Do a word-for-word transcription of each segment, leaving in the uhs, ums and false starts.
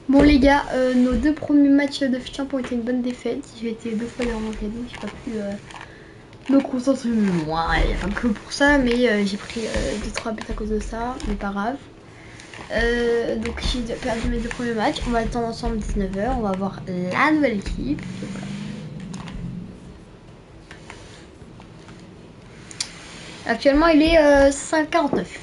Bon les gars, euh, nos deux premiers matchs de F champ ont été une bonne défaite. J'ai été deux fois dérangée, donc j'ai pas pu euh, me concentrer moins. Il n'y a pas que pour ça, mais euh, j'ai pris deux trois buts à cause de ça, mais pas grave. Euh, donc j'ai perdu mes deux premiers matchs. On va attendre ensemble dix-neuf heures, on va voir la nouvelle équipe. Voilà. Actuellement il est euh, cinq quarante-neuf.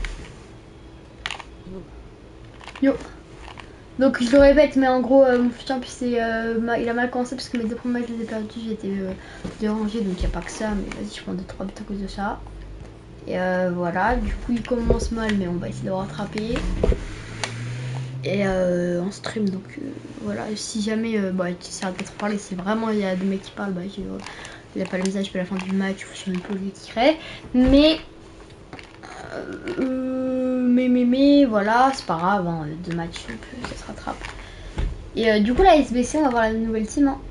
Yo. Donc je le répète, mais en gros euh, mon futur c'est euh, il a mal commencé parce que mes deux premiers matchs je les ai perdus, j'ai été euh, dérangée, donc il n'y a pas que ça, mais vas-y je prends deux trois buts à cause de ça. Et euh, voilà, du coup il commence mal, mais on va essayer de rattraper. Et euh, en stream, donc euh, voilà, si jamais euh, bah, tu sais peut-être parler, si vraiment il y a des mecs qui parlent, bah je euh, il n'y a pas le message à la fin du match ou sur une pause qui crée. Mais euh, mais mais mais voilà, c'est pas grave, hein, deux matchs ça se rattrape. Et euh, du coup la S B C on va voir la nouvelle team, hein.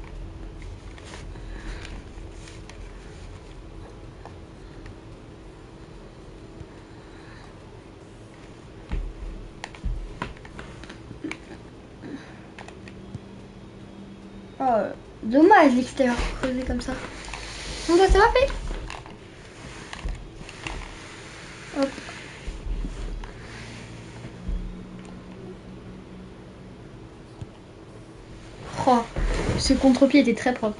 Oh, dommage l'extérieur creusé comme ça. Donc ça va fait. Hop. Oh, ce contre-pied était très propre.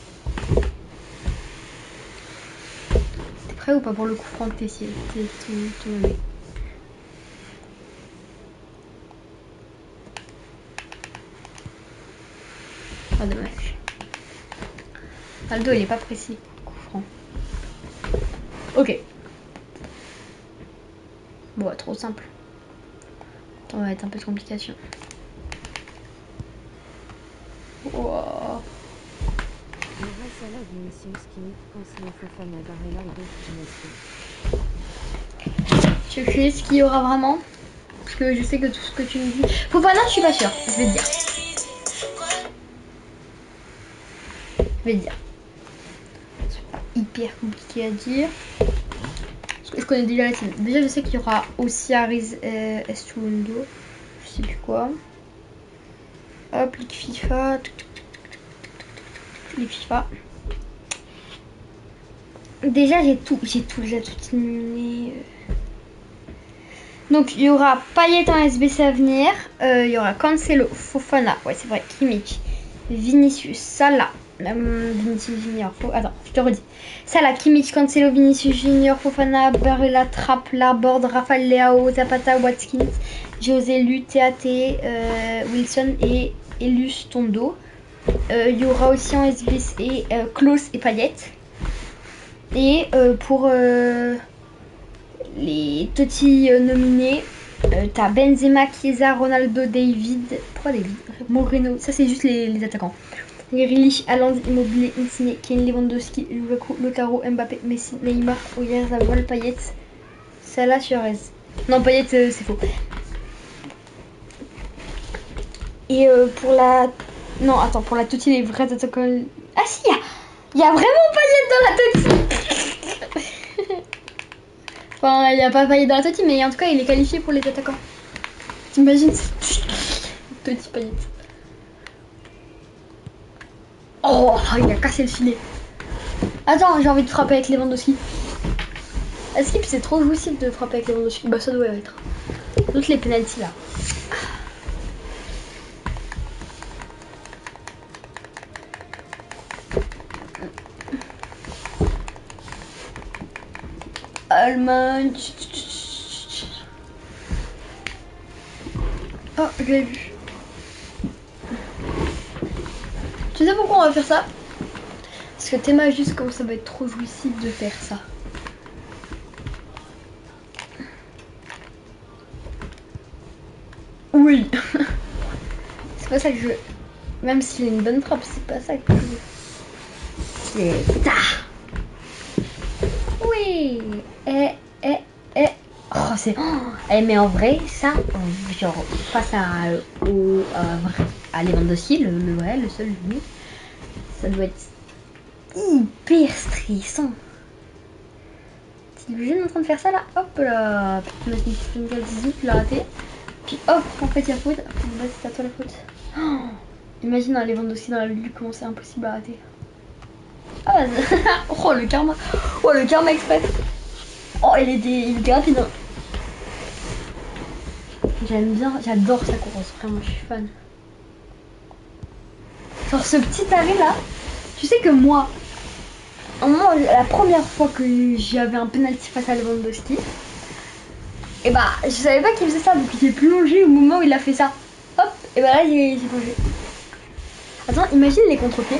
T'es prêt ou pas pour le coup franc que t'es tombé? Ah dommage. Aldo il est pas précis. Coup franc. Ok. Bon, trop simple. Attends, on va être un peu de complication. Wow. Tu sais ce qu'il y aura vraiment? Parce que je sais que tout ce que tu me dis... Fofana, je suis pas sûre. Je vais te dire. Je vais te dire. C'est pas hyper compliqué à dire. Parce que je connais déjà la team. Déjà, je sais qu'il y aura aussi Ariz euh, Estuendo. Je sais plus quoi. Hop, Ligue FIFA. Ligue FIFA. Déjà, j'ai tout. J'ai tout. J'ai tout éliminé. Donc il y aura Payet en S B C à venir, euh, il y aura Cancelo, Fofana, ouais c'est vrai, Kimmich, Vinicius, Salah, euh, Vinicius Junior, Fo... attends, je te redis, Salah, Kimmich, Cancelo, Vinicius Junior, Fofana, Barella, Trapp, Laborde, Rafael Leao, Zapata, Watkins, José Lu, T A T, euh, Wilson et Elus Tondo. Euh, il y aura aussi en S B C euh, Klose et Payet. Et euh, pour... Euh, les Totti euh, nominés, euh, t'as Benzema, Chiesa, Ronaldo, David, pourquoi David, Moreno, ça c'est juste les, les attaquants. Grealish, Haaland, Immobile, Insigne, Kane, Lewandowski, Lukaku, Lautaro, Mbappé, Messi, Neymar, Oyarzabal, Payet, Salah, Suarez. Non, Payet euh, c'est faux. Et euh, pour la... Non, attends, pour la Totti, les vrais attaquants... Ah si, il y, y a vraiment Payet dans la Totti. Enfin, il n'y a pas Payet dans la Totti, mais en tout cas, il est qualifié pour les attaquants. T'imagines? Petit Payet. Oh, il a cassé le filet. Attends, j'ai envie de frapper avec Lewandowski. Est-ce que c'est trop jouissif de frapper avec Lewandowski? Bah, ça doit être. Toutes les pénaltys là. Allemagne. Oh, je l'ai vu. Tu sais pourquoi on va faire ça? Parce que Théma juste comme ça va être trop jouissif de faire ça. Oui. C'est pas ça que je veux. Même s'il a une bonne frappe, c'est pas ça que je veux. C'est ça. Oui. Et, et, et. Oh, c'est... Oh. Eh, mais en vrai, ça, genre, face à, euh, au, euh, à Lewandowski, le, le, ouais, le seul lui, ça doit être hyper stressant. T'es obligé en train de faire ça là? Hop là. Putain, tu l'as raté. Puis hop, en fait il y a faute. Bah, c'est à toi la faute. Oh, imagine un Lewandowski dans la lutte, comment c'est impossible à rater. Ah vas-y. Oh le karma. Oh le karma express. Oh il était, il était rapide. Hein. J'aime bien, j'adore sa course, vraiment je suis fan. Genre ce petit arrêt là, tu sais que moi, au moment, la première fois que j'avais un penalty face à Lewandowski, et bah je savais pas qu'il faisait ça, donc il est plongé au moment où il a fait ça. Hop, et bah là j'ai plongé. Attends, imagine les contre-pieds.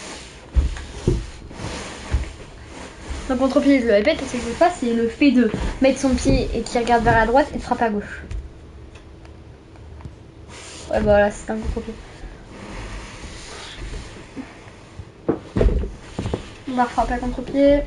Le contre-pied, je le répète, parce que je sais pas, c'est le fait de mettre son pied et qui regarde vers la droite et de frapper à gauche. Ouais, bah voilà, c'est un contre-pied. On va frapper à contre-pied.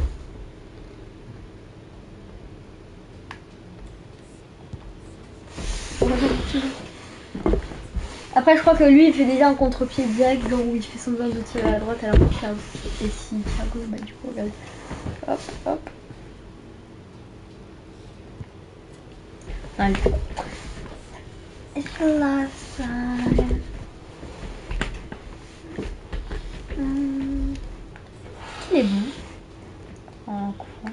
Après, je crois que lui, il fait déjà un contre-pied direct, genre où il fait semblant de tirer à la droite alors qu'il tire à gauche. Et s'il tire à gauche, bah du coup, regarde. Hop, hop. Allez. It's the last time. Hum. Il est bon. En courant.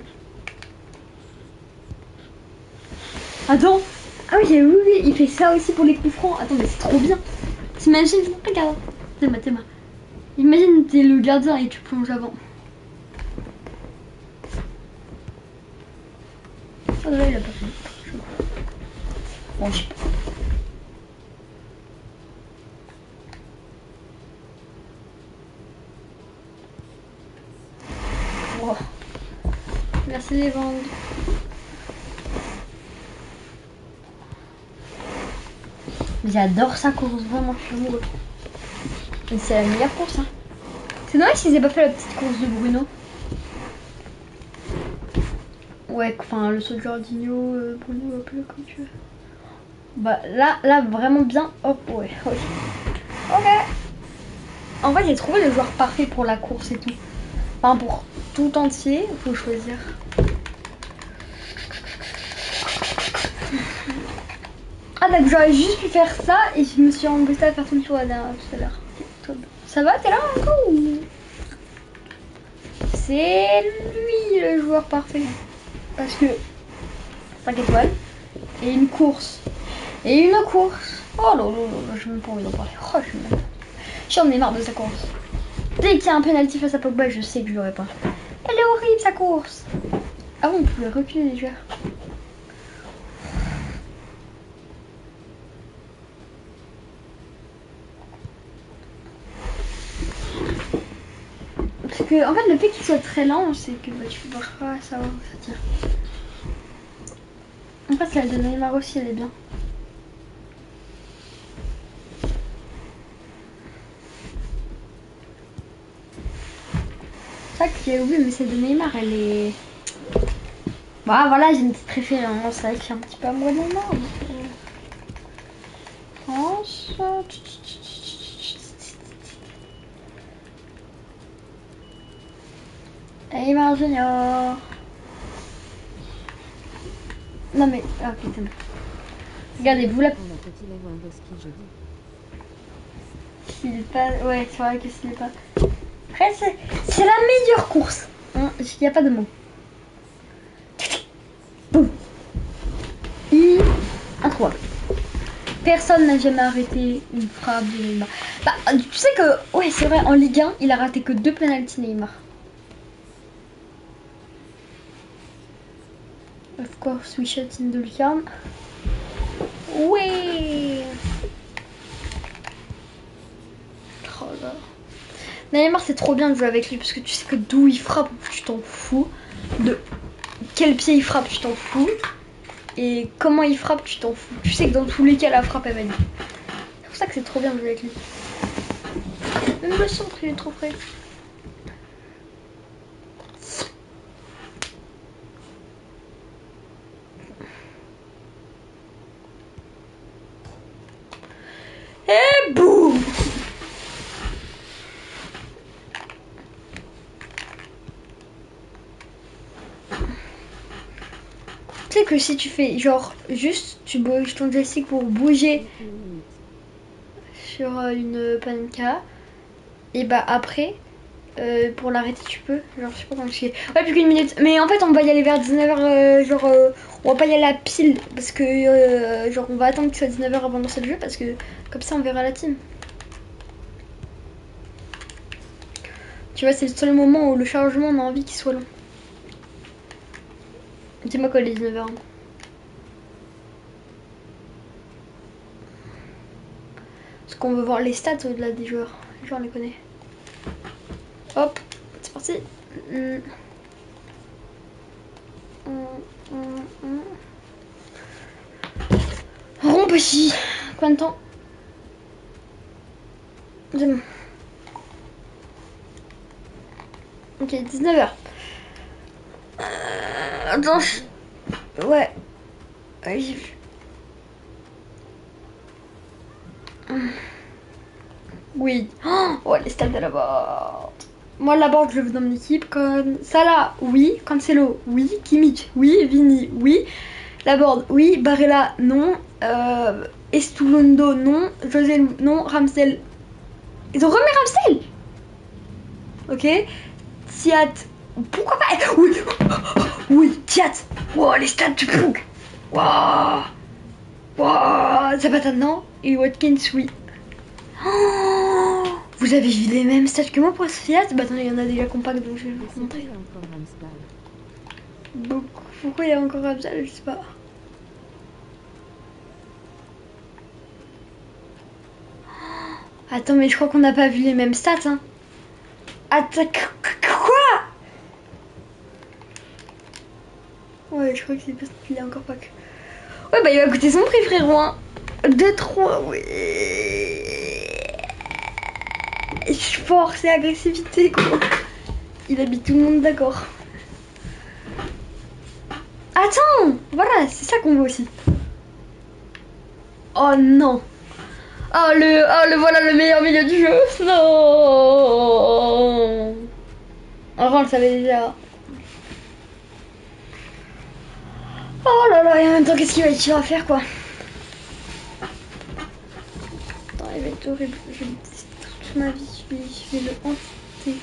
Attends. Ah oui, j'ai vu, oui, il fait ça aussi pour les coups francs. Attends, mais c'est trop bien. T'imagines, regarde. T'es ma, t'es ma. Imagine, t'es le gardien et tu plonges avant. Oh là, il a pas fait. Bon, je sais pas. Oh. Merci les ventes. J'adore sa course, vraiment, je suis amoureux. Et c'est la meilleure course, hein. C'est dommage s'ils aient pas fait la petite course de Bruno. Ouais, enfin, le saut de Jorginho, euh, Bruno, un peu comme tu veux. Bah, là, là, vraiment bien. Hop, ouais, ok. Ok. En fait, j'ai trouvé le joueur parfait pour la course et tout. Enfin, pour tout entier, il faut choisir. Ah bah j'aurais juste pu faire ça et je me suis embêtée à faire tout le tour à la- tout à l'heure. Ça va, t'es là encore ou... C'est lui le joueur parfait. Parce que cinq étoiles et une course. Et une course. Oh là là là, j'ai même pas envie d'en parler. Oh, j'en ai marre de sa course. Dès qu'il y a un penalty face à Pogba, je sais que je l'aurai pas. Elle est horrible sa course. Ah bon, on pouvait reculer les joueurs. Parce que, en fait, le fait qu'il soit très lent, c'est que bah, tu peux pas savoir où ça tire. En fait, celle de Neymar aussi, elle est bien. C'est ça que j'ai oublié, mais celle de Neymar, elle est... Bah voilà, j'ai une petite préférence. C'est vrai que je suis un petit peu amoureux de Neymar. Je pense... Neymar Junior. Non mais... Ah putain. Regardez, vous la... S'il pas... Ouais, c'est vrai que s'il est pas... Après, c'est, c'est la meilleure course. Il hein, n'y a pas de mots. Boum. I... Incroyable. Personne n'a jamais arrêté une frappe de Neymar. Bah, tu sais que... Ouais, c'est vrai, en Ligue un, il a raté que deux penaltys Neymar. Of course, we shot in the lucarne. Ouais. Oh là. Neymar, c'est trop bien de jouer avec lui parce que tu sais que d'où il frappe, tu t'en fous. De quel pied il frappe, tu t'en fous. Et comment il frappe, tu t'en fous. Tu sais que dans tous les cas, la frappe, elle va être. C'est pour ça que c'est trop bien de jouer avec lui. Même le centre, il est trop frais. Et boum. sais que si tu fais genre juste tu bouges ton joystick pour bouger sur euh, une panenka et bah après euh, pour l'arrêter tu peux genre je sais pas comment je fais. Ouais plus qu'une minute mais en fait on va y aller vers dix-neuf heures euh, genre euh, on va pas y aller à pile parce que euh, genre on va attendre que ce soit dix-neuf heures avant de lancer le jeu parce que comme ça on verra la team. Tu vois c'est le seul moment où le chargement on a envie qu'il soit long. Dis-moi quoi les dix-neuf heures. Parce qu'on veut voir les stats au-delà des joueurs. Les joueurs on les connaît. Hop, c'est parti. Mmh. Mmh, mmh, mmh. Rond petit. Combien de temps? C'est bon. Ok, dix-neuf heures. Euh, attends. Ouais. Ouais, j'ai vu. Oui. Oh, les stats de la board. Moi, la board, je le veux dans mon équipe. Comme Salah, oui. Cancelo, oui. Kimmich, oui. Vini, oui. La board, oui. Barella, non. Euh, Estulondo, non. José, non. Ramsdale. Ils ont remis Ramsdale. Ok. Thiat. Pourquoi pas? Oui. Oui, Thiat. Wow, les stats du Poug. Wow. Wow. Zapata, non. Et Watkins, oui. Oh, vous avez vu les mêmes stats que moi pour ce Fiat? Bah attendez, il y en a déjà compact donc je vais vous montrer. Beaucoup. Pourquoi il y a encore Ramsdale? Je sais pas. Attends mais je crois qu'on n'a pas vu les mêmes stats hein. Attends, quoi? Ouais je crois que c'est parce qu'il est encore pas que... Ouais bah il va coûter son prix frérot hein. deux trois oui. Force et agressivité quoi. Il habite tout le monde d'accord. Attends, voilà, c'est ça qu'on veut aussi. Oh non. Oh le, oh le voilà le meilleur milieu du jeu. Non. Enfin on le savait déjà. Oh là là, et en même temps qu'est-ce qu'il va, qu'il va faire quoi? Attends, il va être horrible. Je vais le tester toute ma vie. Je vais, je vais le hanter.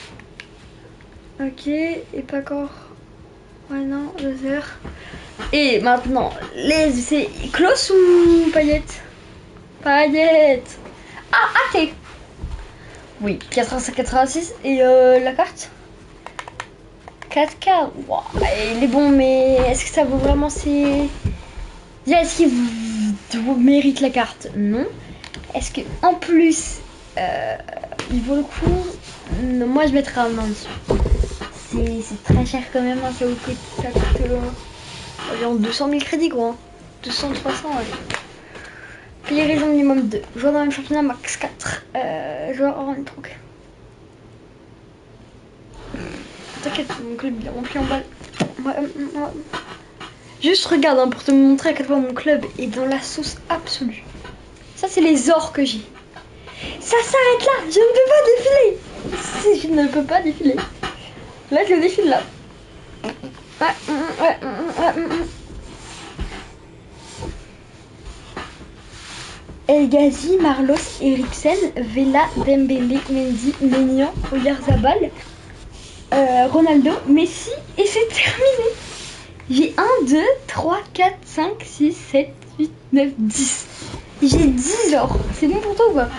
Ok, et pas encore. Ouais non, deux heures. Et maintenant, les c'est Klaus ou Payette? Payette. Ah, ok. Oui, quatre-vingt-cinq quatre-vingt-six. Et euh, la carte quatre K. Wow, il est bon, mais est-ce que ça vaut vraiment ses... Est-ce qu'il vous mérite la carte? Non. Est-ce que en plus, euh, il vaut le coup? Non, moi, je mettrai un main dessus. C'est très cher quand même, hein, ça coûte, ça coûte euh, environ deux cent mille crédits quoi. deux cents, trois cents, allez. Payer raison minimum deux. Joueur dans le même championnat, max quatre. Euh, joueur hors donc. T'inquiète, mon club il est rempli en balle. Ouais, ouais. Juste regarde hein, pour te montrer à quel point mon club est dans la sauce absolue. Ça, c'est les ors que j'ai. Ça s'arrête là, je ne peux pas défiler. Si, je ne peux pas défiler. Là, je le défile là. Ouais, ouais, ouais, ouais. El Ghazi, Marlos, Eriksen, Vela, Dembélé, Mendy, Maignan, Oyarzabal, euh, Ronaldo, Messi et c'est terminé. J'ai un, deux, trois, quatre, cinq, six, sept, huit, neuf, dix. J'ai dix or. C'est bon pour toi ou pas?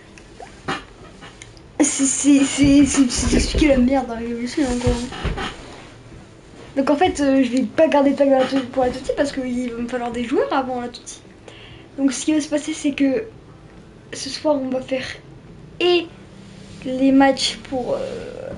C'est ce qui est la merde dans la révolution encore. Donc en fait euh, je vais pas garder de pack pour la Tutti parce qu'il va me falloir des joueurs avant la Tutti. Donc ce qui va se passer c'est que ce soir on va faire et les matchs pour euh,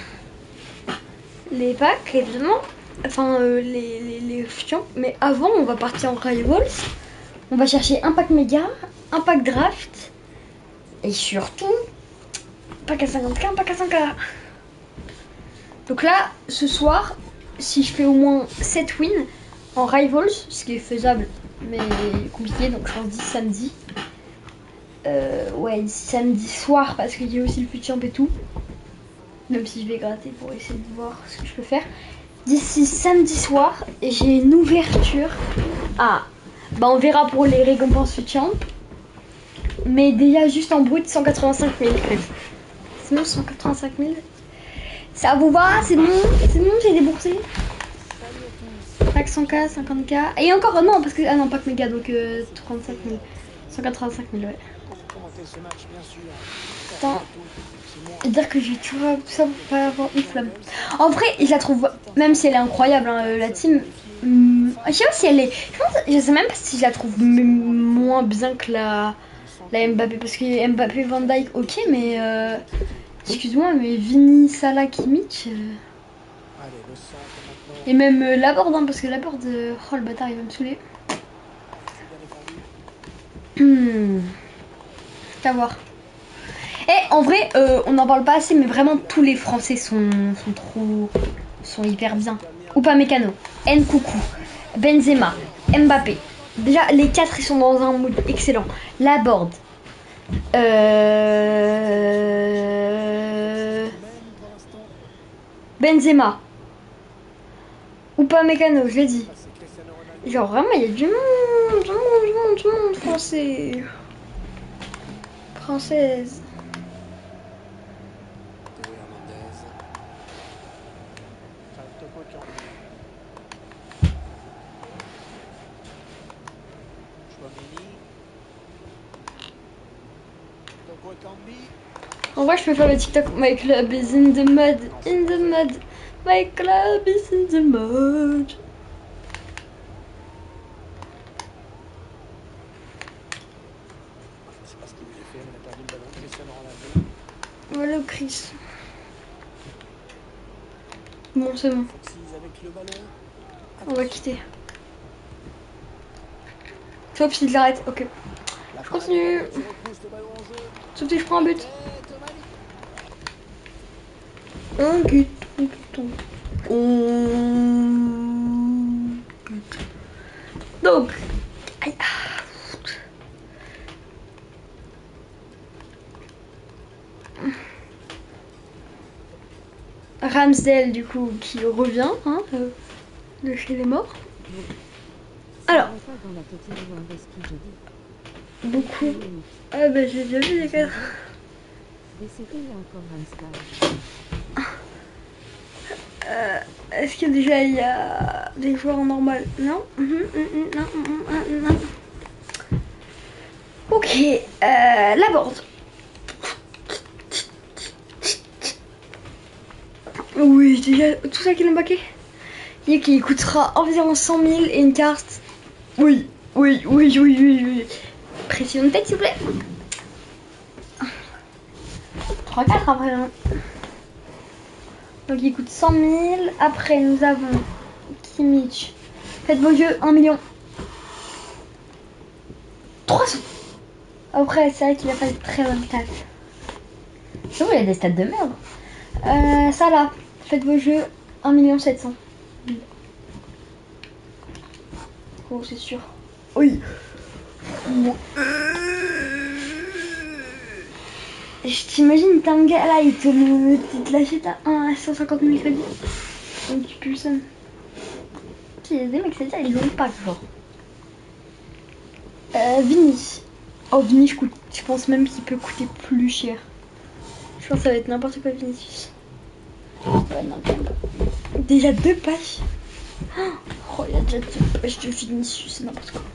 les packs évidemment. Enfin euh, les, les, les fions. Mais avant on va partir en Rivals. On va chercher un pack méga, un pack draft et surtout pack à cinquante K, un pack à cent K. Donc là, ce soir, si je fais au moins sept wins en Rivals, ce qui est faisable mais compliqué, donc je pense d'ici samedi. Euh, ouais, d'ici samedi soir parce qu'il y a aussi le futur et tout. Même si je vais gratter pour essayer de voir ce que je peux faire. d'ici samedi soir, j'ai une ouverture. Ah, bah on verra pour les récompenses champ. Mais déjà juste en brut cent quatre-vingt-cinq mille. C'est bon, cent quatre-vingt-cinq mille. Ça vous va? C'est bon? C'est bon, j'ai déboursé. Pack cent K, cinquante K. Et encore, non, parce que. Ah non, pack méga, donc euh, trente-cinq mille. cent quatre-vingt-cinq mille, ouais. Attends. Dire que j'ai toujours tout ça pour pas avoir une flamme. En vrai, je la trouve, même si elle est incroyable, hein, la team. Hum, je sais pas si elle est. Je, pense, je sais même pas si je la trouve moins bien que la, la Mbappé. Parce que Mbappé, Van Dijk, ok, mais. Euh, excuse-moi, mais Vini, Salah, Kimmich. Euh, et même euh, Laborde, hein, parce que Laborde. Euh, oh le bâtard, il va me saouler. Hum. À voir. Et en vrai, euh, on n'en parle pas assez, mais vraiment tous les Français sont, sont trop, sont hyper bien. Upamecano, Nkoukou, Benzema, Mbappé. Déjà, les quatre ils sont dans un mood excellent. Laborde, euh... Benzema, Upamecano, je l'ai dit. Genre vraiment, il y a du monde, du monde, du monde, du monde français, française. En vrai, je peux faire le TikTok. My club is in the mud, in the mud. My club is in the mud. Voilà Chris. Bon, c'est bon. On va quitter. Sauf s'il l'arrête. Ok. Je continue. Sauf si je prends un but. Un but. Un but. Un but. Donc. Aïe. Ramsdale du coup qui revient hein, euh, de chez les morts. Alors beaucoup. Ah bah j'ai déjà vu les cadres. Euh, Est-ce que déjà il y a des joueurs en normal? Non. Non, non, non. Ok, euh, Laborde. Oui, déjà tout ça qui l'ont baqué. Et qui coûtera environ cent mille et une carte. Oui, oui, oui, oui, oui, oui. Pression de tête s'il vous plaît. trois quatre après. Hein. Donc il coûte cent mille. Après nous avons Kimmich. Faites vos jeux, un million. trois cents. Après c'est vrai qu'il a pas de très bonne stats. Je trouve qu'il a des stats de merde. Euh, ça là. Faites vos jeux, un million sept cents. Oh c'est sûr. Oui. Je t'imagine, t'as un gars là, il te le te l'achète à cent cinquante mille crédits. Donc tu plus ça. Il y a des mecs, c'est ça, ils l'ont pas, genre. Euh, Vini. Oh, Vini, je, coûte, je pense même qu'il peut coûter plus cher. Je pense que ça va être n'importe quoi, Vinicius. Ouais, non, déjà deux pages. Oh, il y a déjà deux pages de Vinicius, c'est n'importe quoi.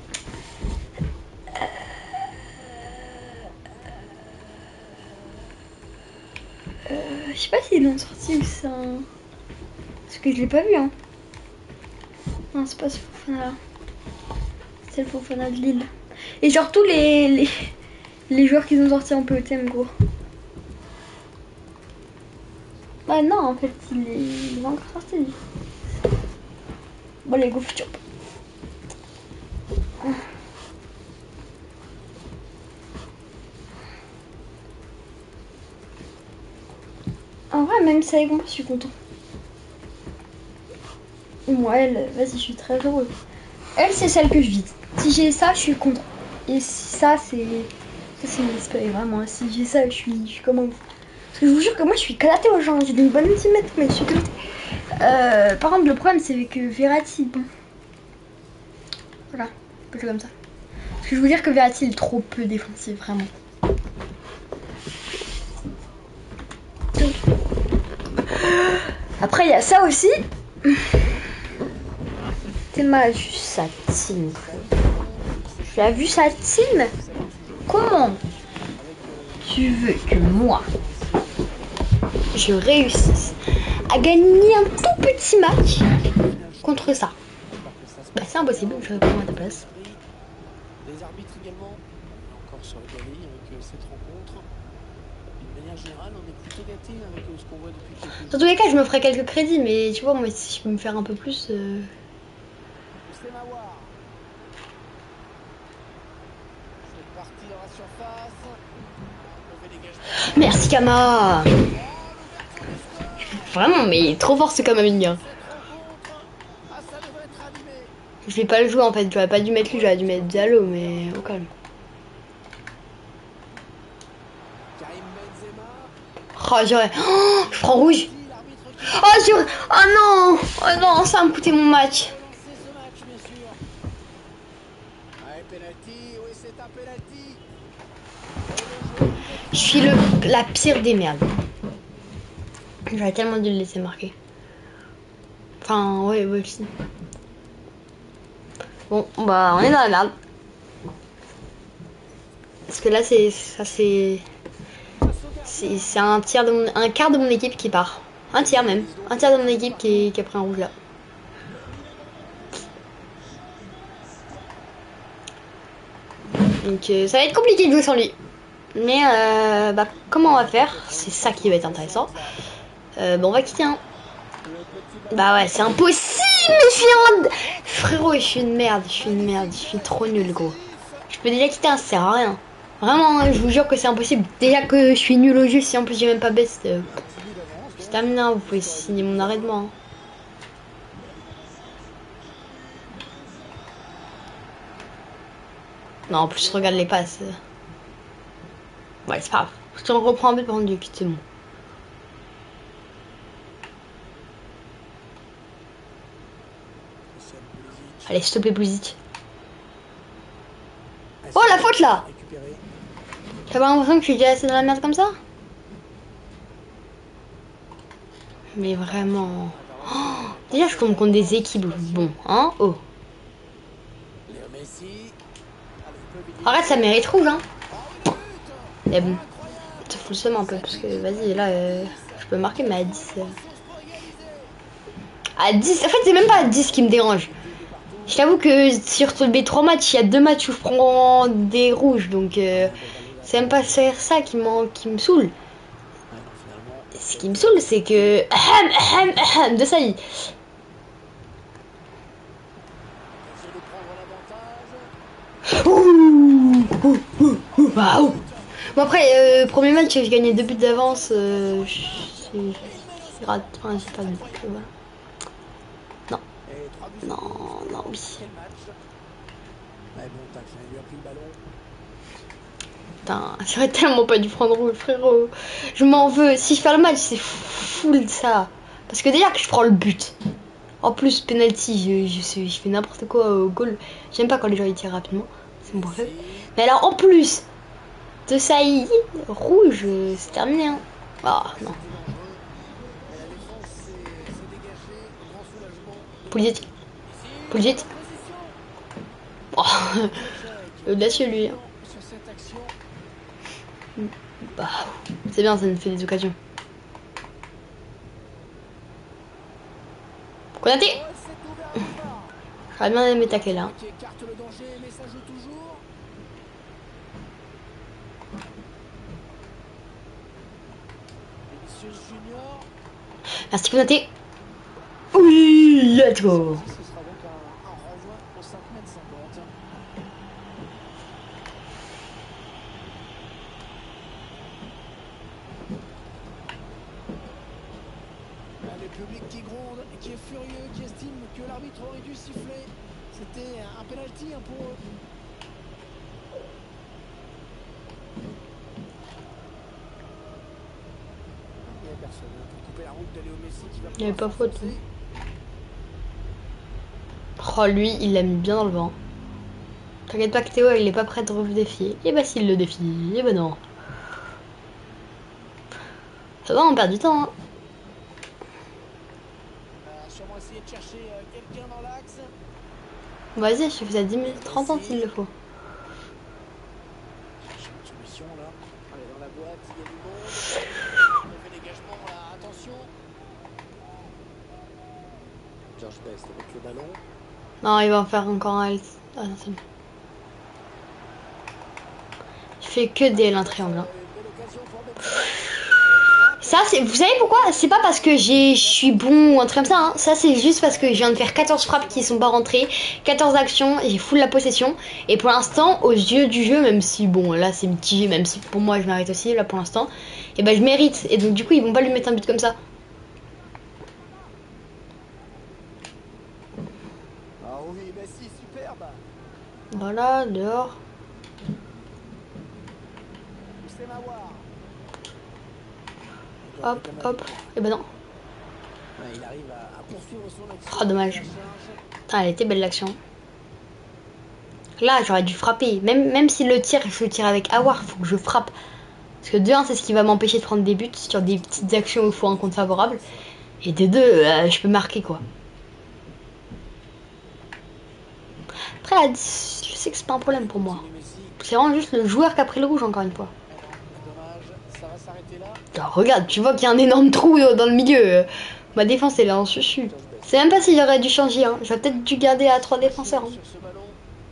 Euh, je sais pas s'ils l'ont sorti ou ça. Parce que je l'ai pas vu, hein. Non, c'est pas ce Fofana là. C'est le Fofana de Lille. Et genre tous les, les, les joueurs qu'ils ont sortis en P O T M, gros. Bah non, en fait, il est, il est encore sorti. Bon, les go futur. En vrai, même si avec moi, je suis content. Moi, elle, vas-y, je suis très heureuse. Elle, c'est celle que je vise. Si j'ai ça, je suis content. Et si ça, c'est... Ça, c'est une espèce, vraiment. Si j'ai ça, je suis, je suis comme un... Parce que je vous jure que moi, je suis éclatée aux gens. J'ai des bonnes ultimates, mais je suis éclatée. Euh, par contre, le problème, c'est que Verratti, bon. Voilà, un peu comme ça. Parce que je veux dire que Verratti est trop peu défensif, vraiment. Après, il y a ça aussi. T'es mal vu sa team. Tu as vu sa team? Comment tu veux que moi, je réussisse à gagner un tout petit match contre ça? Bah, c'est impossible, je réponds à ta place. Les arbitres également, encore sur le galerie avec cette rencontre. D'une manière générale, on est plutôt gâté avec ce qu'on voit depuis quelques jours. Dans tous les cas, je me ferai quelques crédits, mais tu vois, moi, si je peux me faire un peu plus. Euh... C'est parti dans la surface. Mauvais dégagement. Merci Kama. Vraiment, mais il est trop fort ce Kamavinga. Je vais pas le jouer en fait, j'aurais pas dû mettre lui, j'aurais dû mettre Diallo, mais au calme. Oh, j'aurais. Oh, je prends rouge. Oh, j'aurais. Oh non. Oh non, ça va me coûter mon match. Je suis le, la pire des merdes. J'aurais tellement dû le laisser marquer. Enfin, ouais, ouais, aussi. Bon, bah, on est dans la merde. Parce que là, c'est. Ça, c'est. C'est un tiers de mon, un quart de mon équipe qui part. Un tiers même. Un tiers de mon équipe qui, qui a pris un rouge là. Donc euh, ça va être compliqué de jouer sans lui. Mais euh, bah, comment on va faire? C'est ça qui va être intéressant. Euh, bon, on va quitter un. Bah ouais, c'est impossible, mais je suis un... Frérot, je suis une merde, je suis une merde, je suis trop nul, gros. Je peux déjà quitter un, ça sert à rien. Vraiment, je vous jure que c'est impossible. Déjà que je suis nul au jeu, si en plus j'ai même pas best. Euh... C'est terminé, vous pouvez signer mon arrêt de moi. Hein. Non, en plus, regarde les passes. Ouais, c'est pas grave. Si on reprend un but pendant du kit, c'est bon. Allez, s'il te plaît, plus vite. Oh, la faute là! T'as pas l'impression que je suis déjà assez dans la merde comme ça? Mais vraiment... Oh, déjà, je tombe contre des équipes. Bon, hein? Oh. Arrête, ça mérite rouge, hein? Mais bon. Ça fout le seum un peu, parce que, vas-y, là, euh, je peux marquer, mais à dix... Euh... À dix... En fait, c'est même pas à dix qui me dérange. Je t'avoue que sur mes trois matchs, il y a deux matchs où je prends des rouges, donc... Euh, c'est même pas faire ça qui, qui me saoule. Ce qui me saoule, c'est que... De ça, il... Ouh, ouh, ouh, ouh, waouh. Bon après, euh, premier match, j'ai gagné deux buts d'avance. Euh, c'est grave, enfin, j'ai pas de but. Voilà. Non, non, non, oui. Putain, j'aurais tellement pas dû prendre rouge, frérot. Je m'en veux. Si je fais le match, c'est full ça. Parce que déjà que je prends le but. En plus, penalty, je, je, je fais n'importe quoi au goal. J'aime pas quand les gens ils tirent rapidement. C'est mon préféré. Mais alors, en plus de ça, il rouge, c'est terminé. Hein. Ah, non. Pulisic. Pulisic. Oh, audacieux lui. Hein. Bah, c'est bien, ça nous fait des occasions. Konaté. J'aurais bien aimé taquer là. Merci Konaté. Oui, let's go. Le public qui gronde, qui est furieux, qui estime que l'arbitre aurait dû siffler. C'était un penalty pour eux. Il n'y a personne pour couper la route de Léo Messi qui va Il avait pas pouvoir faute. s'enfoncer. Oh, lui, il l'a mis bien dans le vent. T'inquiète pas que Théo, il est pas prêt de le défier. Et bah, s'il le défie, et bah non. Ça va, on perd du temps, hein. On va sûrement essayer de chercher euh, quelqu'un dans l'axe. Vas-y, je fais ça dix minutes trente ans s'il le faut. Chercher une solution là. Allez, dans la boîte, il y a du monde. Mauvais dégagement là, attention. George Best avec le ballon. Non, il va en faire encore un. Ah, non, c'est bon. Je fais que des L un triangle. Hein. Une belle occasion pour Benzema. Ça, c'est, vous savez pourquoi? C'est pas parce que j'ai, je suis bon ou un truc comme ça. Hein. Ça, c'est juste parce que je viens de faire quatorze frappes qui sont pas rentrées, quatorze actions, j'ai full la possession. Et pour l'instant, aux yeux du jeu, même si bon, là c'est mitigé, même si pour moi je mérite aussi, là pour l'instant, et ben je mérite. Et donc du coup, ils vont pas lui mettre un but comme ça. Ah oui, Messi, superbe. Voilà, dehors. C'est Mawar. Hop, hop. Et ben non. Ouais, il arrive à, à poursuivre son action. Oh, dommage. Putain, elle était belle l'action. Là, j'aurais dû frapper. Même, même si le tir, je le tire avec Awar, faut que je frappe. Parce que de un, c'est ce qui va m'empêcher de prendre des buts sur des petites actions où il faut un compte favorable. Et de deux, euh, je peux marquer quoi. Après, là, je sais que c'est pas un problème pour moi. C'est vraiment juste le joueur qui a pris le rouge, encore une fois. Dommage, ça va s'arrêter là. Alors, regarde, tu vois qu'il y a un énorme trou dans le milieu. Ma défense est là en chuchu. C'est même pas si j'aurais dû changer. Hein. J'aurais peut-être dû garder à trois défenseurs. Hein. Sur ce ballon.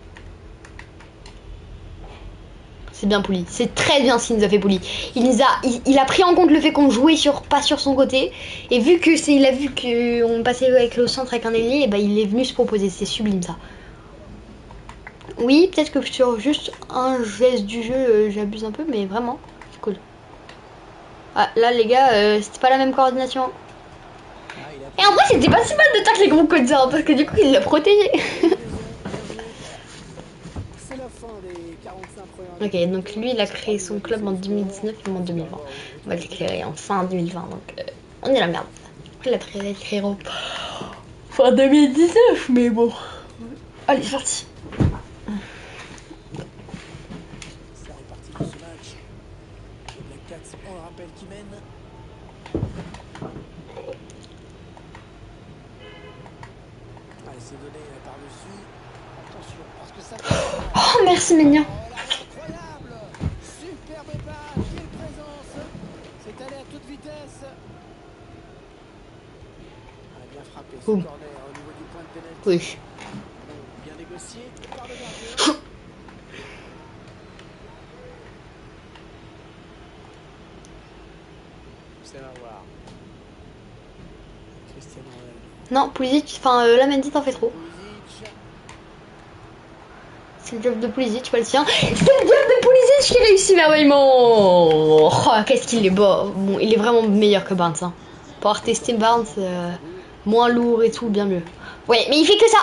C'est bien Pouli. C'est très bien ce qu'il nous a fait Pouli. Il nous a, il, il a pris en compte le fait qu'on jouait sur, pas sur son côté. Et vu que c'est, il a vu qu'on passait avec le centre avec un ailier, et ben il est venu se proposer. C'est sublime ça. Oui, peut-être que sur juste un geste du jeu, euh, j'abuse un peu, mais vraiment, c'est cool. Ah, là les gars, euh, c'était pas la même coordination. Et en vrai, c'était pas si mal de tacler mon code ça, parce que du coup, il l'a protégé. C'est la fin des quarante-cinq premières. Ok, donc lui, il a créé son club en deux mille dix-neuf et moi en deux mille vingt. On va l'écrire en fin deux mille vingt, donc euh, on est la merde. Il a pris l'écrire en fin deux mille dix-neuf, mais bon. Allez, c'est parti. Ça est parti pour ce match. Les Black Cats, on le rappelle, qui mène. Allez, c'est donné par-dessus. Attention, parce que ça fait... Oh, merci, mignon. Oh là, incroyable. Superbe passe, quelle présence. C'est allé à toute vitesse. Ah, bien frappé ce Boum. corner au niveau du point de pénalty. Oui. Bien négocié par le gardien. C'est à voir. Cristiano Ronaldo. Non, Pulisic, enfin, euh, la Mendy t'en fait trop. Pulisic. C'est le job de Pulisic, pas le sien. C'est le job de Pulisic qui réussit merveilleusement. Oh, qu'est-ce qu'il est beau. Bon, il est vraiment meilleur que Barnes. Hein. Pour avoir testé Barnes, euh, moins lourd et tout, bien mieux. Ouais, mais il fait que ça.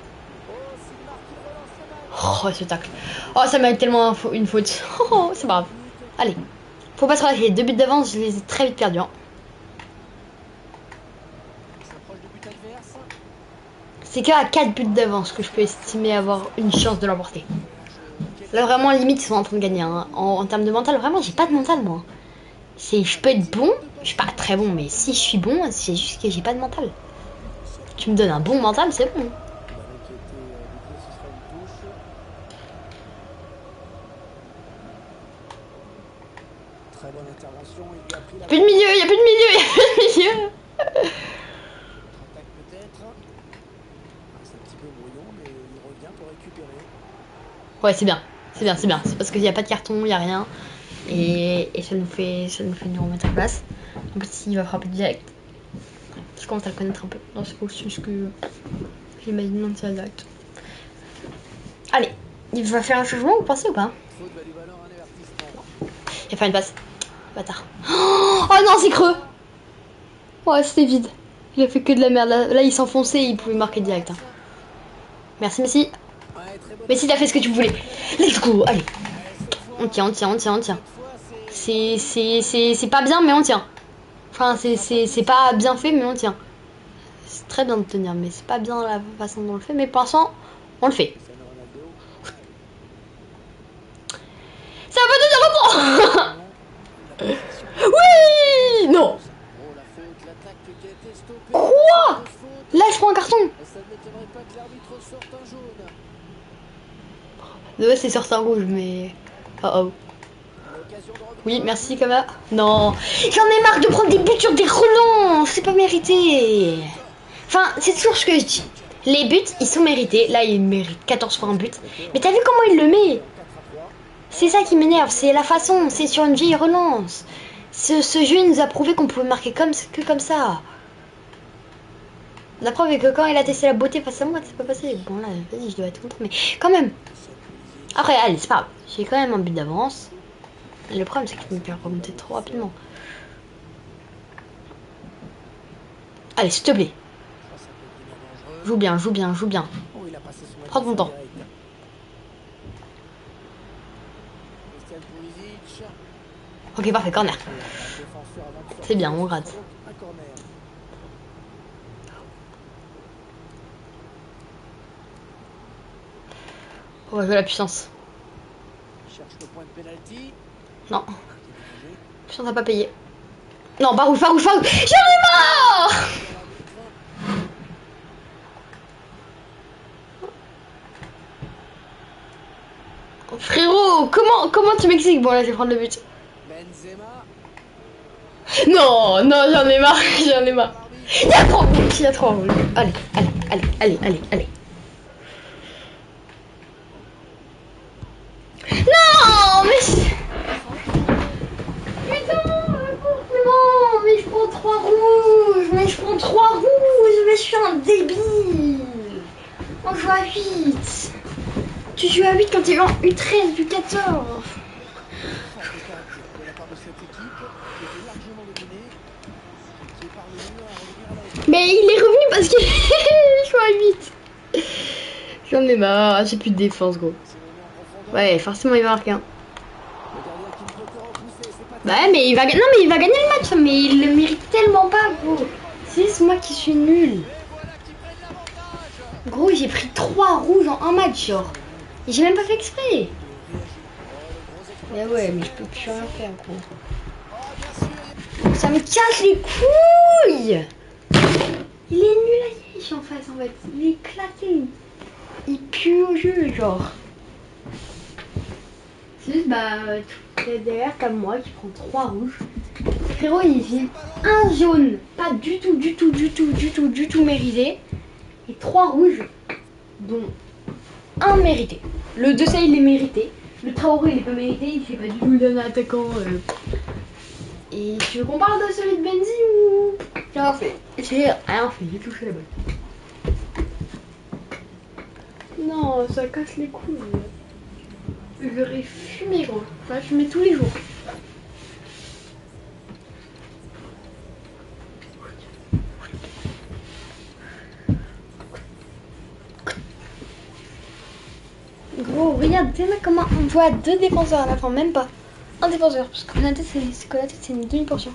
Oh, ce tacle. Oh, ça m'a tellement une faute. Oh, c'est pas grave. Allez. Faut pas se relâcher. Deux buts d'avance, je les ai très vite perdus. Hein. C'est qu'à quatre buts d'avance que je peux estimer avoir une chance de l'emporter. Là, vraiment, limite, ils sont en train de gagner. Hein. En, en termes de mental, vraiment, j'ai pas de mental, moi. C'est, je peux être bon, je suis pas très bon, mais si je suis bon, c'est juste que j'ai pas de mental. Tu me donnes un bon mental, c'est bon. Très bonne intervention. Il a pris la... Plus de milieu, il y a plus de milieu, il y a plus de milieu. Attaque peut-être. Ah, c'est un petit peu brouillon, mais il revient pour récupérer. Ouais, c'est bien, c'est bien, c'est bien. C'est parce qu'il n'y a pas de carton, il n'y a rien. Et, et ça nous fait ça nous fait nous remettre en place. Donc s'il va frapper direct. Je commence à le connaître un peu. Non, c'est pas aussi ce que j'imagine non tirer direct. Allez, il va faire un changement, vous pensez ou pas? Il va faire une passe. Bâtard. Oh, oh non, c'est creux. Ouais, c'était vide. Il a fait que de la merde. Là, là il s'enfonçait et il pouvait marquer direct. Hein. Merci Messi. Messi, t'as fait ce que tu voulais. Let's go, allez. On tient, on tient, on tient, on tient. C'est c'est c'est c'est pas bien, mais on tient. Enfin, c'est pas bien fait, mais on tient. C'est très bien de tenir, mais c'est pas bien la façon dont on le fait. Mais pour l'instant, on le fait. Ça va pas de reprendre. Oui. Non. Quoi? Là, je prends un carton. Ouais, c'est sur un rouge, mais... Oh oh. Oui, merci, Kama. Non, j'en ai marre de prendre des buts sur des relances. C'est pas mérité. Enfin, c'est toujours ce que je dis. Les buts, ils sont mérités. Là, il mérite quatorze fois un but. Mais t'as vu comment il le met? C'est ça qui m'énerve. C'est la façon. C'est sur une vieille relance. Ce, ce jeu, il nous a prouvé qu'on pouvait marquer comme, que comme ça. La preuve est que quand il a testé la beauté face à moi, c'est pas passé. Bon, là, vas-y, je dois être contre. Mais quand même. Après, allez, c'est pas grave. J'ai quand même un but d'avance. Le problème, c'est qu'il me fait remonter trop rapidement. Allez, s'il te plaît. Joue bien, joue bien, joue bien. Prends ton temps. Ok, parfait, corner. C'est bien, on rate. On va jouer la puissance. Non. Puissance n'a pas payé. Non, Farouche, Farouche, Farouche. J'en ai marre. Frérot, comment, comment tu m'expliques? Bon, là, je vais prendre le but. Non, non, j'en ai marre, j'en ai marre. Il y a trop, il y a trop. Allez, allez, allez, allez, allez, allez. Non, mais... Putain, non, mais je prends trois rouges, mais je prends trois rouges, mais je suis un débile. On joue à huit. Tu joues à huit quand tu es en U treize, U quatorze. Mais il est revenu parce qu'il joue à huit. J'en ai marre, j'ai plus de défense, gros. Ouais, forcément il va marquer un. Bah ouais, mais il va gagner. Non, mais il va gagner le match, mais il le mérite tellement pas, gros. C'est moi qui suis nul. Gros, j'ai pris trois rouges en un match, genre. Et j'ai même pas fait exprès. Mais ouais, mais je peux plus rien faire, gros. Ça me casse les couilles. Il est nul à Yesh en face, en fait. Il est éclaté. Il pue au jeu, genre. C'est juste, bah, derrière, comme moi, qui prend trois rouges. Frérot, il vit un jaune. Pas du tout, du tout, du tout, du tout, du tout mérité. Et trois rouges, dont un mérité. Le deux ça, il est mérité. Le Traoré, il est pas mérité. Il fait pas du tout d'un attaquant. Euh... Et tu veux qu'on parle de celui de Benzi ou... J'ai rien fait. J'ai rien fait, j'ai touché la balle. Non, ça casse les couilles. J'aurais fumé, gros. Enfin, je fumais tous les jours. Gros, regarde, t'es là comment on joue à deux défenseurs à la fin, même pas. Un défenseur, parce que la tête, c'est une demi-portion.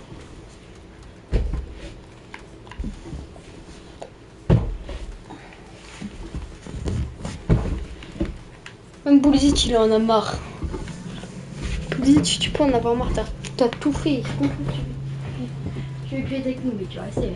Même Pulisic, il en a marre. Pulisic, tu peux en avoir marre, t'as tout fait. Tu veux plus être avec nous, mais tu vas rester.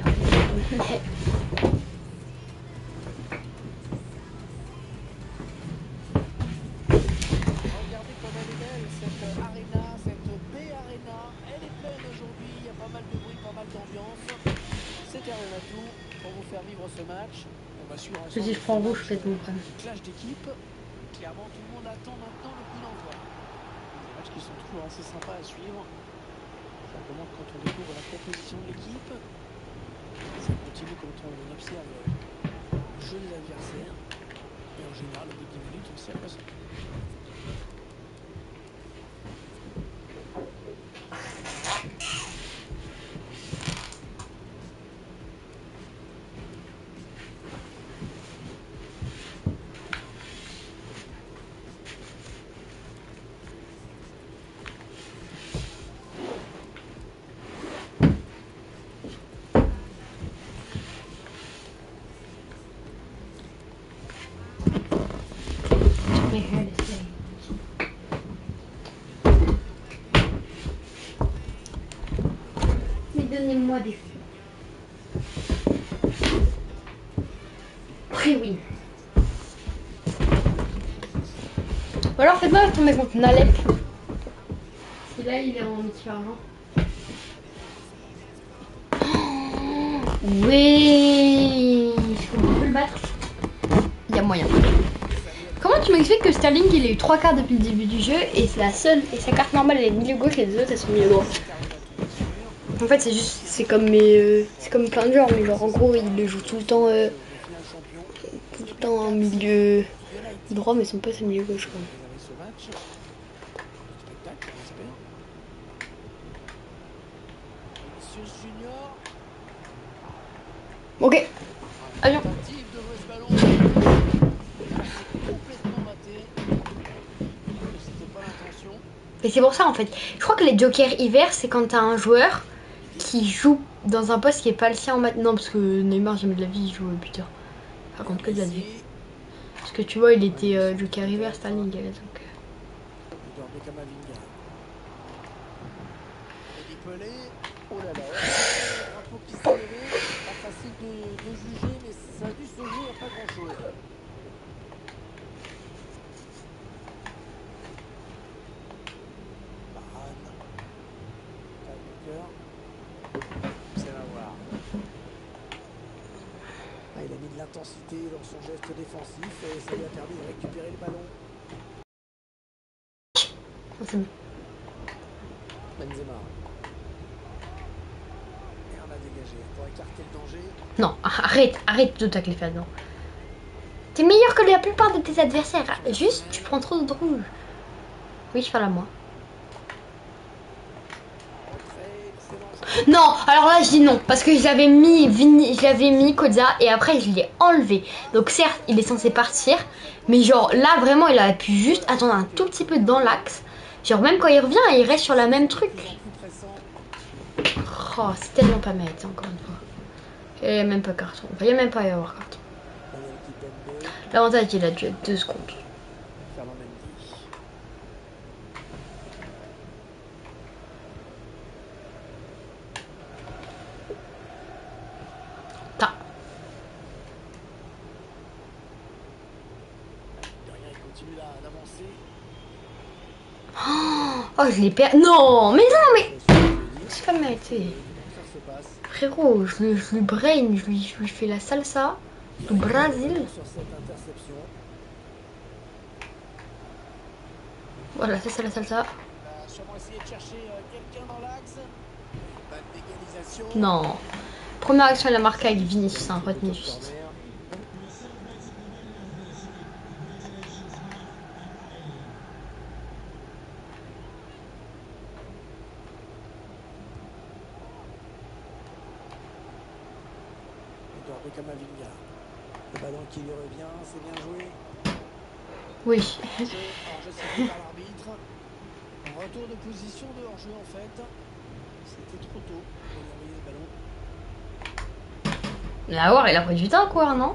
Si je prends rouge, peut-être mon problème. Clash d'équipe. Clairement, tout le monde attend maintenant le coup d'envoi. Des matchs qui sont toujours assez sympas à suivre. Simplement, quand on découvre la composition de l'équipe, ça continue quand on observe le jeu des adversaires. Et en général, au bout de dix minutes, on sait à quoi ça. allez, allez. Mais donnez-moi des feux. Oui, oui. Ou alors faites-moi tomber contre Nalep. Et là, il est en équivalent. Oui, on peut le battre. Il y a moyen. Comment tu m'expliques que Sterling il a eu trois cartes depuis le début du jeu et c'est la seule et sa carte normale elle est milieu gauche et les autres elles sont milieu droit. En fait c'est juste c'est comme mes euh, c'est comme plein de genres mais genre en gros il le joue tout le temps euh, tout le temps en milieu droit mais son poste c'est milieu gauche quoi. Ok. Avion. Et c'est pour ça en fait. Je crois que les jokers hiver c'est quand t'as un joueur qui joue dans un poste qui est pas le sien en maintenant parce que Neymar jamais de la vie il joue buteur. Par contre que de la vie. Parce que tu vois il était euh, joker hiver Sterling donc. Oh là là, drapeau qui s'est levé, pas facile de, de juger, mais ça a dû se jouer à pas grand chose. Barane, Walker, c'est à voir. Ah, il a mis de l'intensité dans son geste défensif et ça lui a permis de récupérer le ballon. Oh, c'est bon. Benzema. Pour écarter le danger. Non, arrête, arrête de tacler Fad, non. T'es meilleur que la plupart de tes adversaires. Juste, tu prends trop de rouge. Oui, je parle à moi. Non, alors là je dis non parce que j'avais mis Vini, j'avais mis Koza et après je l'ai enlevé. Donc certes, il est censé partir, mais genre là vraiment il aurait pu juste attendre un tout petit peu dans l'axe. Genre même quand il revient, il reste sur la même truc. Oh, c'est tellement pas mérité encore une fois. Il n'y a même pas carton. Il n'y a même pas y avoir carton. L'avantage il a dû être deux secondes. Ta. Oh, je l'ai perdu. Non, mais non, mais c'est pas mérité. Frérot, je lui, je lui brain, je lui, je lui fais la salsa du Brésil. Voilà, ça c'est la salsa. Non. Première action, elle a marqué avec Vinicius, hein, retenez juste. Camavinga. Le ballon qui lui revient, c'est bien joué. Oui. Hors-jeu par l'arbitre. En retour de position de hors-jeu en fait. C'était trop tôt pour envoyer le ballon. La war, il a pris du temps quoi, non?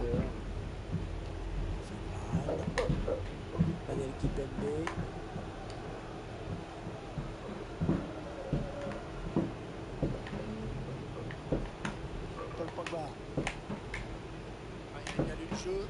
Panel qui pète. Paul Pogba. Il a lu le jeu.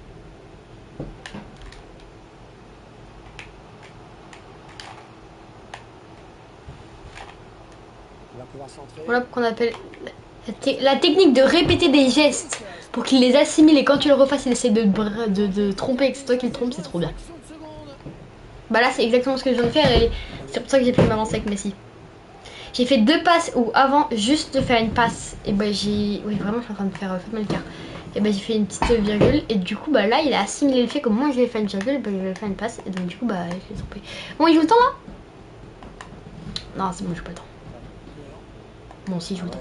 Il va pouvoir centrer. Voilà qu'on appelle la, te la technique de répéter des gestes pour qu'il les assimile et quand tu le refasses, il essaie de, de, de tromper et que c'est toi qui le trompe, c'est trop bien. Bah là, c'est exactement ce que je viens de faire et c'est pour ça que j'ai pu m'avancer avec Messi. J'ai fait deux passes où avant juste de faire une passe, et bah j'ai... Oui, vraiment, je suis en train de faire euh, mal le quart. Et bah j'ai fait une petite virgule et du coup bah là il a assimilé le fait que moi je vais faire une virgule et bah je vais faire une passe et donc du coup bah je l'ai trompé. Bon, il joue le temps là? Non, c'est bon, il joue pas le temps. Bon, si, il joue le temps.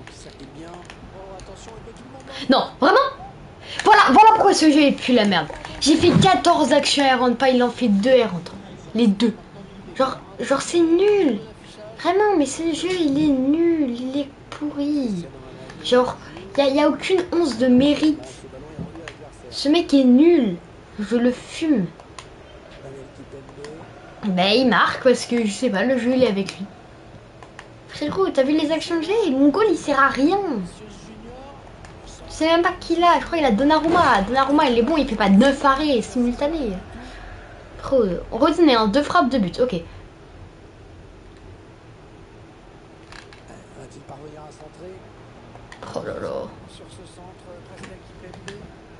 Non, vraiment? Voilà, voilà pourquoi ce jeu est plus la merde. J'ai fait quatorze actions, elle rentre pas, il en fait deux, elle rentre. Les deux. Genre, genre c'est nul. Vraiment, mais ce jeu il est nul, il est pourri. Genre, il n'y a, y a aucune once de mérite. Ce mec est nul. Je le fume. Kimpembe. Bah il marque parce que je sais pas, le jeu il est avec lui. Frérot, t'as vu les actions que j'ai? Mon goal il sert à rien. Vinicius Junior. Je sais même pas qui il a, je crois qu'il a Donnarumma. Donnarumma il est bon, il fait pas neuf arrêts simultanés. Pro, retenez, hein, deux frappes, deux buts, ok. Va-t-il parvenir à centrer? Oh là là. Sur ce centre, Presnel Kimpembe.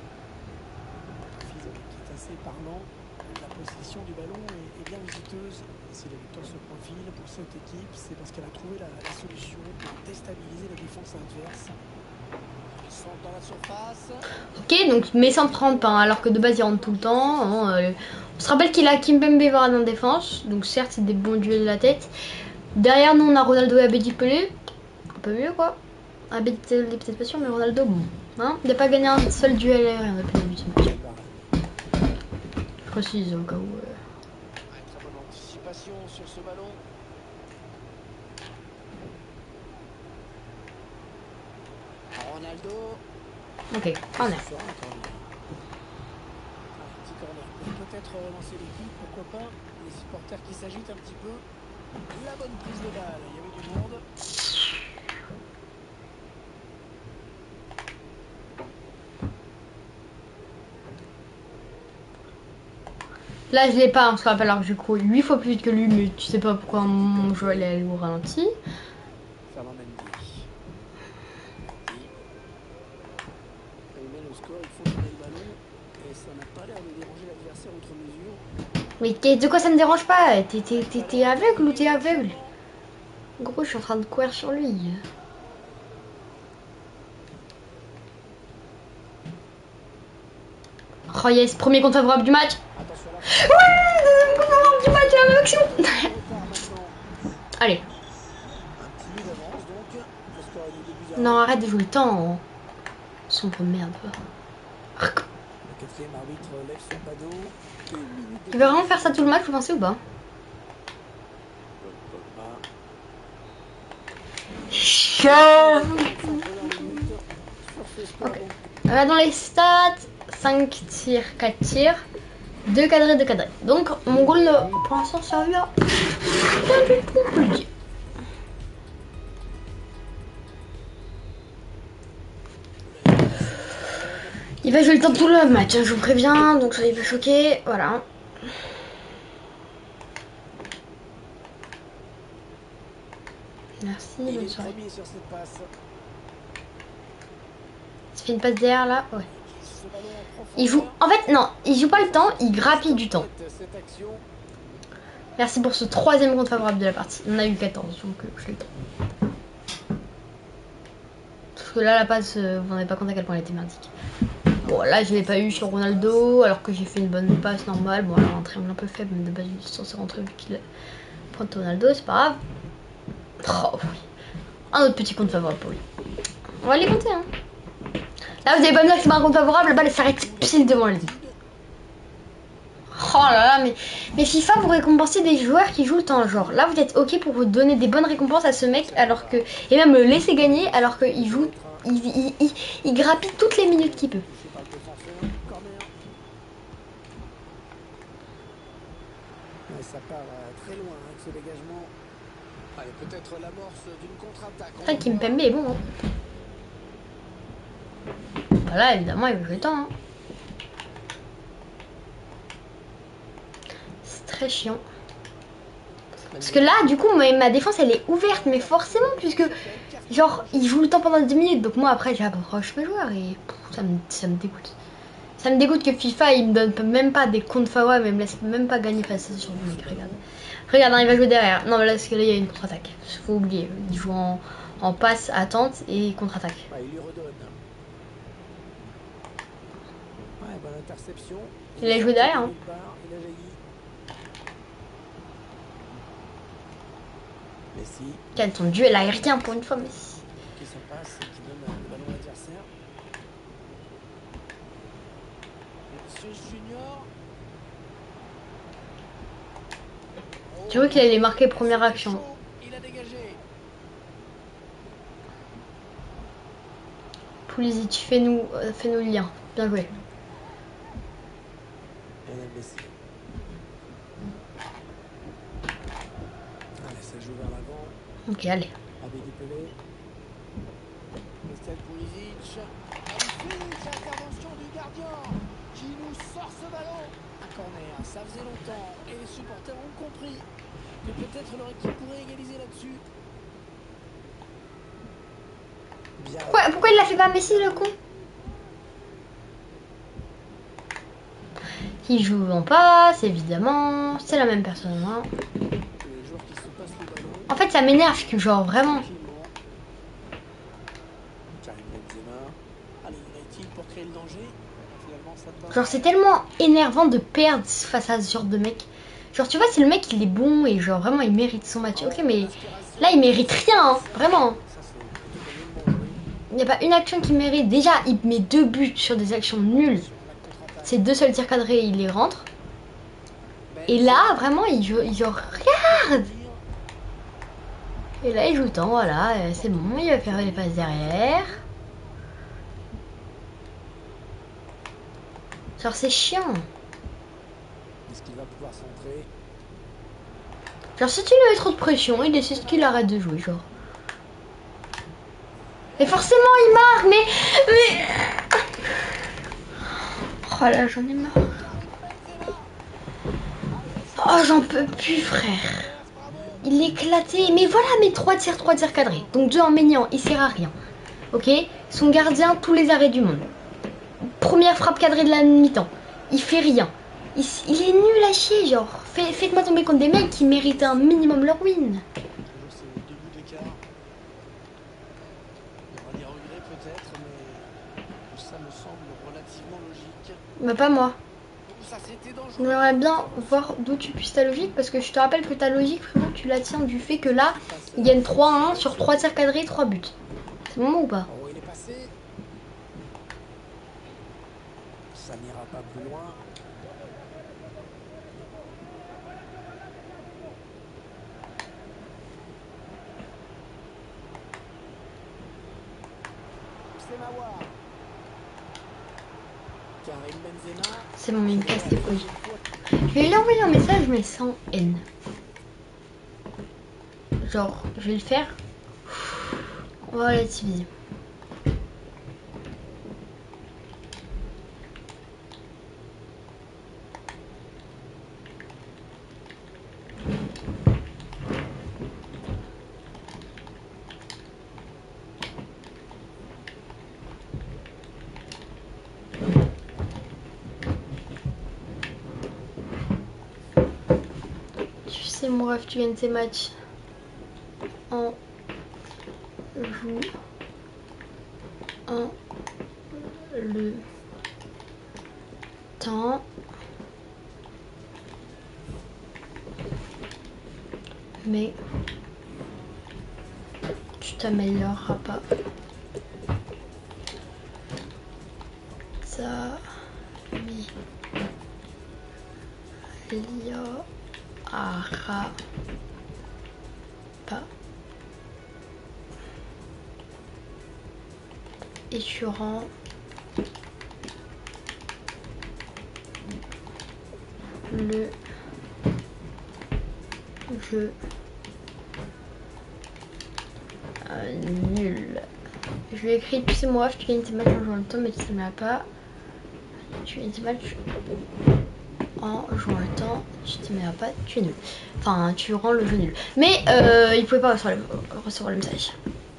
Qui est assez parlant. La position du ballon est, est bien visiteuse. Et si la victoire se profile pour cette équipe, c'est parce qu'elle a trouvé la, la solution pour déstabiliser la défense adverse. Ils sont dans la surface. Ok, donc mais sans trente, hein, alors que de base il rentre tout le temps. Hein, euh, on se rappelle qu'il a Kimpembe Varane en défense, donc certes c'est des bons duels de la tête. Derrière nous on a Ronaldo et Abedi Pelé, un peu mieux quoi. Abedi Pelé peut-être pas sûr, mais Ronaldo bon. Hein, il n'a pas gagné un seul duel aérien depuis le début de ce match. Je précise au cas où. Euh... Ouais, très bonne anticipation sur ce ballon. Ronaldo. Ok, corner. Ce sera un corner. Un petit corner pour peut-être relancer l'équipe, pourquoi pas. Les supporters qui s'agitent un petit peu. La bonne prise de balle, il y avait du monde. Là je l'ai pas, on se rappelle alors que je cours huit fois plus vite que lui, mais tu sais pas pourquoi mon jeu allait au ralenti. Fernand Mendy. Mendy. Il met le score, il faut donner le ballon. Et ça n'a pas l'air de déranger l'adversaire outre mesure. Mais de quoi ça me dérange pas? T'es aveugle ou t'es aveugle? Gros, je suis en train de courir sur lui. Oh yes, premier compte favorable du match. Ouais, deuxième compte favorable du match, la même action. Allez. Non, arrête de jouer le temps. Sombre merde. Il va vraiment faire ça tout le match, vous pensez ou pas? Okay. Regardons les stats. cinq tirs, quatre tirs. deux cadrés, deux cadrés. Donc mon goal pour l'instant servi à pas du tout, on peut le dire. Il va jouer le temps tout le match, je vous préviens, donc soyez pas choqués. Voilà. Merci, bonne soirée. Ça fait une passe derrière là, ouais. Il joue, en fait non, il joue pas le temps, il grappille du temps. Merci pour ce troisième compte favorable de la partie. On a eu quatorze, donc euh, je l'ai le temps. Parce que là la passe, euh, vous n'en avez pas compte à quel point elle était merdique. Bon là je l'ai pas eu sur Ronaldo, alors que j'ai fait une bonne passe normale. Bon là un triangle un peu faible, mais de base il est censé rentrer vu qu'il prend Ronaldo, c'est pas grave. Oh, oui. Un autre petit compte favorable pour lui. On va les compter hein. Là vous avez pas me dire que c'est pas un compte favorable, la balle s'arrête pile devant lui. Oh là là, mais, mais FIFA vous récompensez des joueurs qui jouent le temps. Genre là vous êtes ok pour vous donner des bonnes récompenses à ce mec alors que. Et même le laisser gagner alors qu'il joue. Il, il, il, il grappille toutes les minutes qu'il peut. Ça part très loin avec ce dégagement. Allez, peut-être l'amorce d'une contre-attaque. Après Kimpembe est bon. Hein. Voilà, évidemment, il veut jouer le temps. Hein. C'est très chiant. Parce que là, du coup, ma, ma défense, elle est ouverte, mais forcément, puisque, genre, il joue le temps pendant dix minutes. Donc moi, après, j'approche mes joueurs et pff, ça, me, ça me dégoûte. Ça me dégoûte que FIFA, il me donne même pas des comptes favorables, mais il me laisse même pas gagner face à ce genre de mec. Regarde. Regarde, hein, il va jouer derrière. Non, mais là, parce que là, il y a une contre-attaque. Faut oublier. Il joue en, en passe, attente et contre-attaque. Ah, il lui redonne. Ouais, bonne interception. Il a joué derrière. Hein. Il a jailli. Messi. Quel ton duel aérien pour une fois, Messi. Qui s'en passe et qui donne le ballon à l'adversaire. Vinicius Junior. Tu vois qu'il allait marquer première action. Il a dégagé. Pulisic, fais-nous euh, fais-nous le lien. Bien joué. Et Messi. jeu vers l'avant. Ok, allez. Abedi Pelé. Christian Pulisic. Magnifique intervention du gardien qui nous sort ce ballon. Un corner, ça faisait longtemps et les supporters ont compris que peut-être leur équipe pourrait égaliser là-dessus. Bien. Pourquoi, pourquoi il l'a fait pas Messi le coup? Il joue en passe, évidemment. C'est la même personne. Hein. Les joueurs qui se passent le ballon. En fait, ça m'énerve que genre vraiment. Karim Benzema. Allez, United pour créer le danger. Finalement, ça te va. Genre c'est tellement énervant de perdre face à ce genre de mec. Genre tu vois, si le mec il est bon et genre vraiment il mérite son match. Ok, mais là il mérite rien, hein, vraiment. Ça, c'est plutôt moyennement joué. Il n'y a pas une action qui mérite. Déjà, il met deux buts sur des actions nulles. Ses deux seuls tirs cadrés, il les rentre. Et là, vraiment, il joue, il genre, regarde. Et là, il joue tant, voilà, euh, c'est bon, il va faire les passes derrière. Genre, c'est chiant. Est-ce qu'il va pouvoir centrer? Genre, si tu lui mets trop de pression, il décide qu'il arrête de jouer, genre. Et forcément, il marque, mais... mais... Oh là, j'en ai marre. Oh, j'en peux plus, frère. Il est éclaté. Mais voilà, mes trois tirs, trois tirs cadrés. Donc deux en Maignan, il sert à rien. Ok. Son gardien, tous les arrêts du monde. Première frappe cadrée de la mi-temps. Il fait rien. Il, il est nul à chier, genre. Fait, faites-moi tomber contre des mecs qui méritent un minimum leur win. C'est deux buts d'écart. On va dire regret peut-être, mais ça me semble relativement logique. Mais pas moi. Ça c'était dangereux. J'aimerais bien voir d'où tu puisses ta logique. Parce que je te rappelle que ta logique, vraiment, tu la tiens du fait que là, il gagne trois à un sur trois tirs cadrés, trois buts. C'est bon ou pas? Oh, il est passé. Ça n'ira pas plus loin. C'est Mawar. Karim Benzema. C'est bon, il me casse les couilles. Je vais lui envoyer un message, mais sans haine. Genre, je vais le faire. On va relativiser. Tu sais, mon rêve, tu gagnes tes matchs en jouant le temps, mais tu t'amélioreras pas. Ça m'améliorera pas. Et tu rends le jeu euh, nul. Je lui ai écrit, tu sais moi, tu gagnes tes matchs en jouant le temps, mais tu ne m'as pas. Tu gagnes tes matchs en jouant le temps, tu ne m'as pas, tu es nul. Enfin, tu rends le jeu nul. Mais euh, il pouvait pas recevoir le, recevoir le message.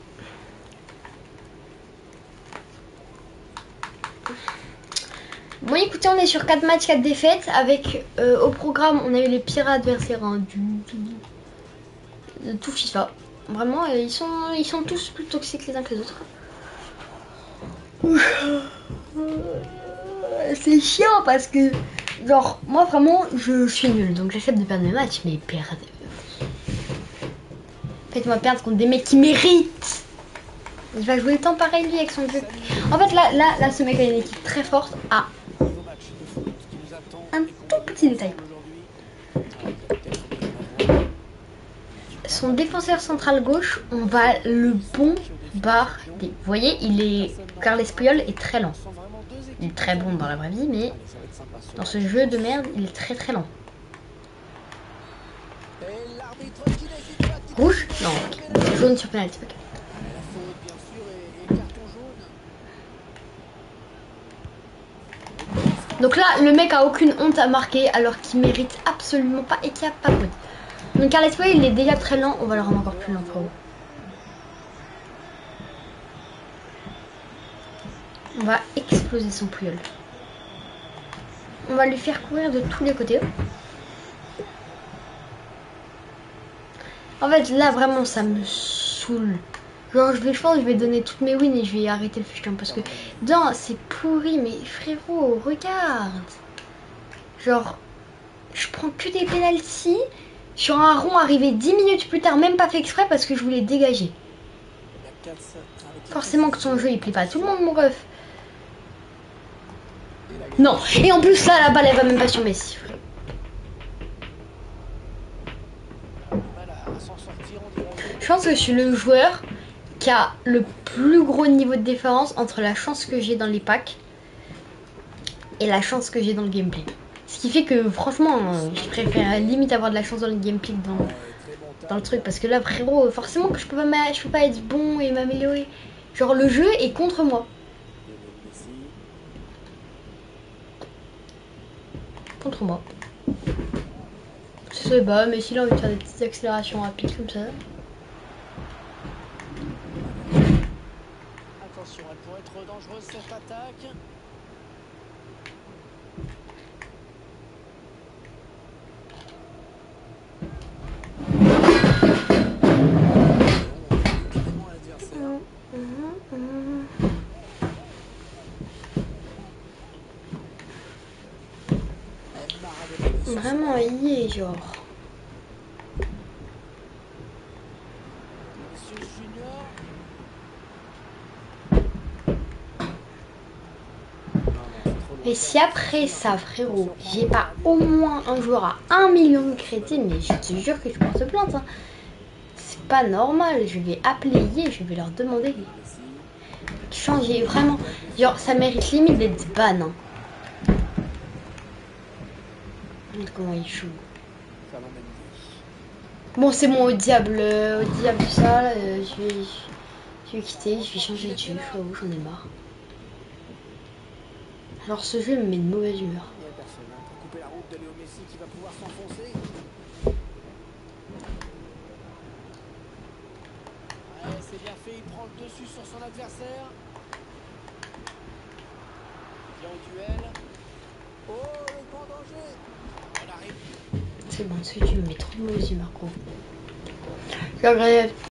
Bon écoutez, on est sur quatre matchs, quatre défaites. Avec euh, au programme, on a eu les pires adversaires hein, du, du, de tout FIFA. Vraiment, euh, ils, sont, ils sont tous plus toxiques les uns que les autres. C'est chiant parce que, genre, moi vraiment, je suis nulle. Donc j'accepte de perdre mes matchs, mais perdre... Faites-moi perdre contre des mecs qui méritent. Il va jouer le temps pareil lui avec son jeu. En fait, là, là, là ce mec a une équipe très forte. Ah, un tout petit détail. Son défenseur central gauche, on va le bombarder. Vous voyez, il est... Carles Puyol est très lent. Il est très bon dans la vraie vie, mais dans ce jeu de merde, il est très très lent. Et l'arbitre qui n'hésite pas, qui Rouge? décide de Non, confirmer la ok. Jaune sur penalty. Ok. la faute, bien sûr, et, et carton jaune. Donc là, le mec a aucune honte à marquer alors qu'il mérite absolument pas et qu'il n'y a pas de faute. Donc Carles Way, il est déjà très lent. On va le rendre encore plus lent, frérot. On va exploser son Puyol. On va lui faire courir de tous les côtés. En fait, là, vraiment, ça me saoule. Genre, je, vais, je pense que je vais donner toutes mes wins et je vais arrêter le fichier. Parce que, non, c'est pourri. Mais frérot, regarde. Genre, je prends que des pénaltys sur un rond arrivé dix minutes plus tard, même pas fait exprès parce que je voulais dégager. Forcément que son jeu, il plaît pas à tout le monde, mon ref. Non, et en plus, là, la balle, elle va même pas sur Messi, frère. Je pense que je suis le joueur qui a le plus gros niveau de différence entre la chance que j'ai dans les packs et la chance que j'ai dans le gameplay. Ce qui fait que franchement, je préfère limite avoir de la chance dans le gameplay que dans, dans le truc. Parce que là, frérot, forcément que je peux pas, je peux pas être bon et m'améliorer. Genre, le jeu est contre moi. Contre moi. C'est bas, mais s'il a envie de faire des petites accélérations rapides comme ça. Attention, elle pourrait être dangereuse cette attaque. Vraiment, il y est, genre. Monsieur Junior. Mais si après ça, frérot, j'ai pas au moins un joueur à un million de crédits, mais je te jure que je porte plainte. Hein. C'est pas normal. Je vais appeler Yé, je vais leur demander de changer. Vraiment, genre, ça mérite limite d'être ban. Hein. Comment il joue. Bon, c'est bon, au diable, euh, au diable ça, euh, je, vais, je vais quitter, je vais changer de jeu, j'avoue, j'en ai marre. Alors ce jeu me met de mauvaise humeur. Il n'y a personne hein, pour couper la route de Léo Messi qui va pouvoir s'enfoncer. Ouais, c'est bien fait, il prend le dessus sur son adversaire. Bien au duel. Oh, le grand danger. On arrive. C'est bon, ce jeu me met trop de mauvaise humeur, gros. Je regrette.